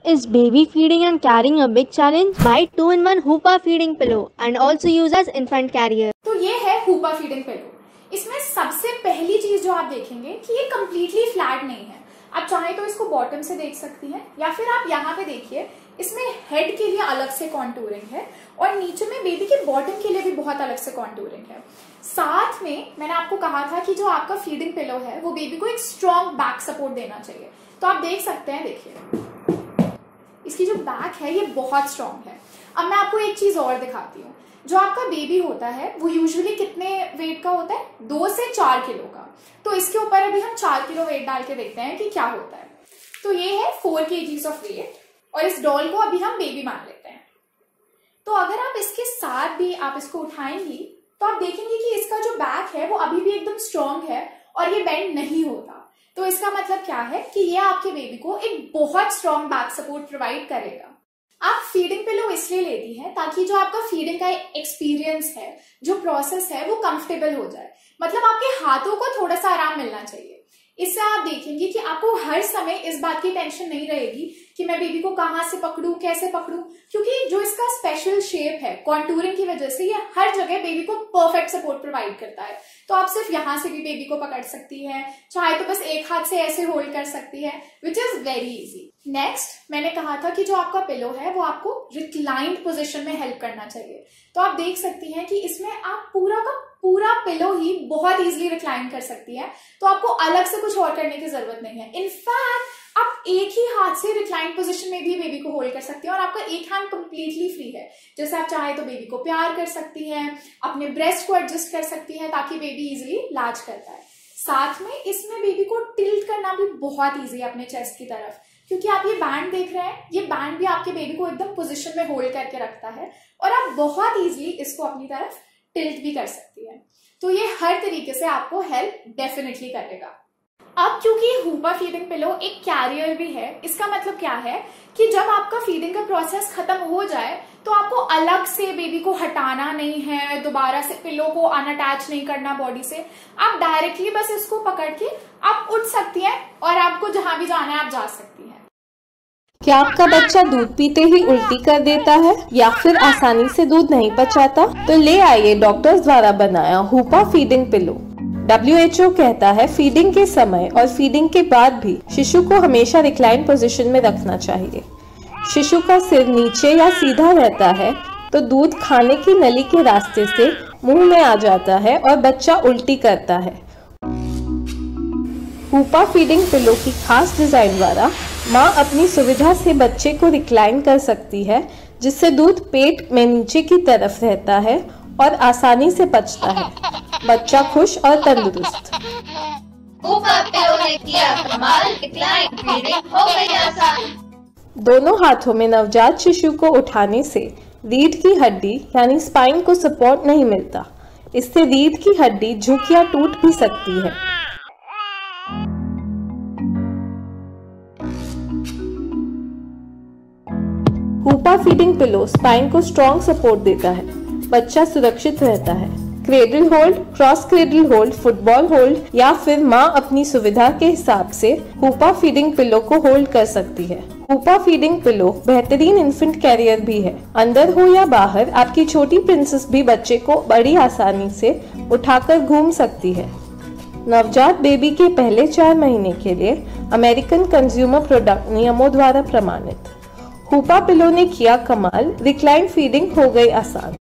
Is baby feeding and carrying a big challenge? Buy 2-in-1 Hoopa feeding pillow and also use as infant carrier. तो ये है Hoopa feeding pillow। इसमें सबसे पहली चीज जो आप देखेंगे कि ये कम्प्लीटली फ्लैट नहीं है। आप चाहे तो इसको बॉटम से देख सकती हैं या फिर आप यहाँ पे देखिए, इसमें हेड के लिए अलग से कॉन्टूरिंग है और नीचे में बेबी के बॉटम के लिए भी बहुत अलग से कॉन्टूरिंग है। साथ में मैंने आपको कहा था कि जो आपका फीडिंग पिलो है वो बेबी को एक स्ट्रॉन्ग बैक सपोर्ट देना चाहिए। तो आप देख सकते हैं, देखिए इसकी जो बैक है ये बहुत स्ट्रॉन्ग है। अब मैं आपको एक चीज और दिखाती हूँ। जो आपका बेबी होता है वो यूजुअली कितने वेट का होता है? 2 से 4 किलो का। तो इसके ऊपर अभी हम 4 किलो वेट डाल के देखते हैं कि क्या होता है। तो ये है 4 kgs ऑफ वेट और इस डॉल को अभी हम बेबी मान लेते हैं। तो अगर आप इसके साथ भी आप इसको उठाएंगी तो आप देखेंगे कि इसका जो बैक है वो अभी भी एकदम स्ट्रॉन्ग है और ये बेंड नहीं होता। तो इसका मतलब क्या है कि ये आपके बेबी को एक बहुत स्ट्रॉन्ग बैक सपोर्ट प्रोवाइड करेगा। आप फीडिंग पिलो इसलिए लेती हैं ताकि जो आपका फीडिंग का एक्सपीरियंस है, जो प्रोसेस है वो कंफर्टेबल हो जाए। मतलब आपके हाथों को थोड़ा सा आराम मिलना चाहिए। इससे आप देखेंगे कि आपको हर समय इस बात की टेंशन नहीं रहेगी कि मैं बेबी को कहाँ से पकड़ूं, कैसे पकड़ूं, क्योंकि जो इसका स्पेशल शेप है कॉन्टूरिंग की वजह से ये हर जगह बेबी को परफेक्ट सपोर्ट प्रोवाइड करता है। तो आप सिर्फ यहाँ से भी बेबी को पकड़ सकती हैं, चाहे तो बस एक हाथ से ऐसे होल्ड कर सकती है, which is very easy. Next मैंने कहा था कि जो आपका पिलो है वो आपको रिक्लाइंड पोजीशन में हेल्प करना चाहिए। तो आप देख सकती हैं कि इसमें आप पूरा का पूरा पिलो ही बहुत इजीली रिक्लाइन कर सकती है। तो आपको अलग से कुछ और करने की जरूरत नहीं है। इनफैक्ट आप एक ही हाथ से रिक्लाइन पोजीशन में भी बेबी को होल्ड कर सकती हैं और आपका एक हैंड कंप्लीटली फ्री है। जैसे आप चाहे तो बेबी को प्यार कर सकती हैं, अपने ब्रेस्ट को एडजस्ट कर सकती हैं ताकि बेबी इजीली लाज करता है। साथ में इसमें बेबी को टिल्ट करना भी बहुत ईजी है अपने चेस्ट की तरफ, क्योंकि आप ये बैंड देख रहे हैं, ये बैंड भी आपके बेबी को एकदम पोजीशन में होल्ड करके रखता है और आप बहुत इजीली इसको अपनी तरफ टिल्ट भी कर सकती है। तो ये हर तरीके से आपको हेल्प डेफिनेटली करेगा। अब क्योंकि Hoopa फीडिंग पिलो एक कैरियर भी है, इसका मतलब क्या है कि जब आपका फीडिंग का प्रोसेस खत्म हो जाए तो आपको अलग से बेबी को हटाना नहीं है, दोबारा से पिलो को अनअटैच नहीं करना बॉडी से। आप डायरेक्टली बस इसको पकड़ के आप उठ सकती हैं और आपको जहां भी जाना है आप जा सकती हैं। क्या आपका बच्चा दूध पीते ही उल्टी कर देता है या फिर आसानी से दूध नहीं पचाता? तो ले आइए डॉक्टर्स द्वारा बनाया Hoopa फीडिंग पिलो। WHO कहता है फीडिंग के समय और फीडिंग के बाद भी शिशु को हमेशा रिक्लाइन पोजीशन में रखना चाहिए। शिशु का सिर नीचे या सीधा रहता है तो दूध खाने की नली के रास्ते से मुंह में आ जाता है और बच्चा उल्टी करता है। Hoopa फीडिंग पिलो की खास डिजाइन द्वारा माँ अपनी सुविधा से बच्चे को रिक्लाइन कर सकती है, जिससे दूध पेट में नीचे की तरफ रहता है और आसानी से पचता है। बच्चा खुश और तंदुरुस्त। Hoopa पिलो ने किया कमाल, रिक्लाइन फीडिंग हो गई आसान। दोनों हाथों में नवजात शिशु को उठाने से रीढ़ की हड्डी यानी स्पाइन को सपोर्ट नहीं मिलता। इससे रीढ़ की हड्डी झुक या टूट भी सकती है। Hoopa फीडिंग पिलो स्पाइन को स्ट्रॉन्ग सपोर्ट देता है, बच्चा सुरक्षित रहता है। Cradle hold, cross cradle hold, football hold या फिर माँ अपनी सुविधा के हिसाब से Hoopa फीडिंग पिलो को होल्ड कर सकती है। Hoopa फीडिंग पिलो बेहतरीन इन्फेंट कैरियर भी है। अंदर हो या बाहर आपकी छोटी प्रिंसेस भी बच्चे को बड़ी आसानी से उठाकर घूम सकती है। नवजात बेबी के पहले 4 महीने के लिए अमेरिकन कंज्यूमर प्रोडक्ट नियमों द्वारा प्रमाणित। Hoopa पिलो ने किया कमाल, रिक्लाइन फीडिंग हो गई आसान।